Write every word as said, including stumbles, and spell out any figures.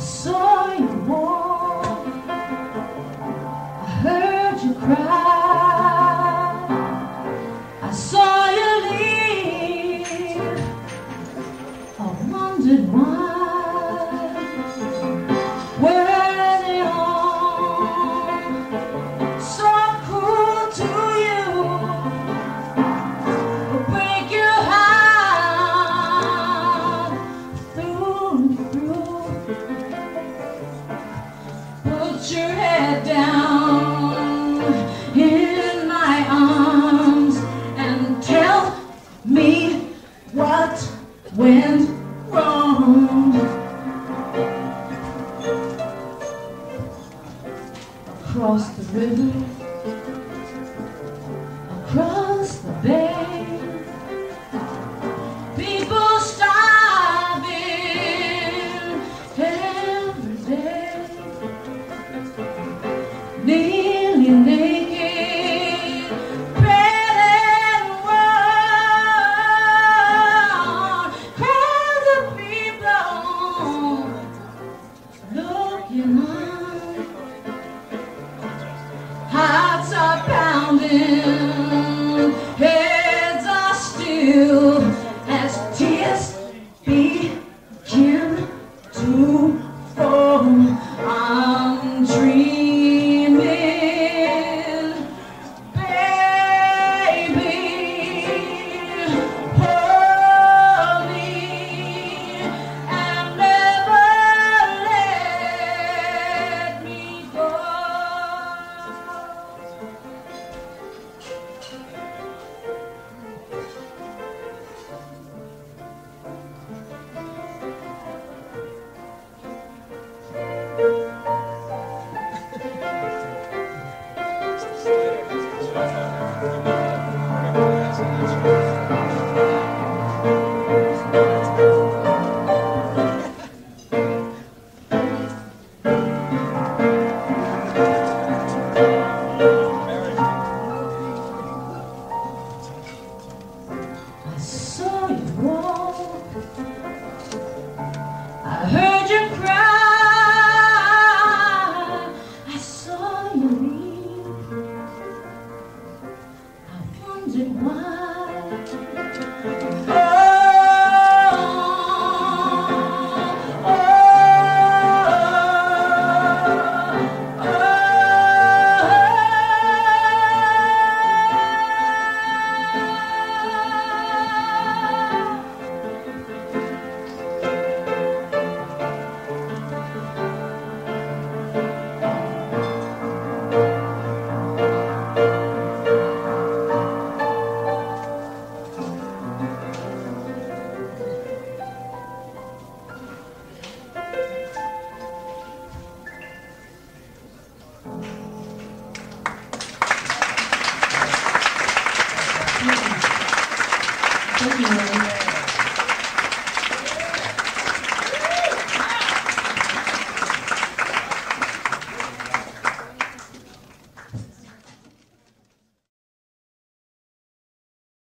saw you walk, I heard you cry, I saw you leave, I wondered why. Were they all so cruel to you, or break your heart through and through? Put your head down in my arms and tell me what went wrong. Across the river, across the bay, people starving every day, nearly naked, bread and wine, crowds of people looking on. Hearts are pounding, heads are still as tears begin to fall. I'm dreaming, baby, hold me and never let me go. I saw you walk, I heard you cry, I saw you leave, I wondered why. Oh, oh, oh, Thank you, Willie.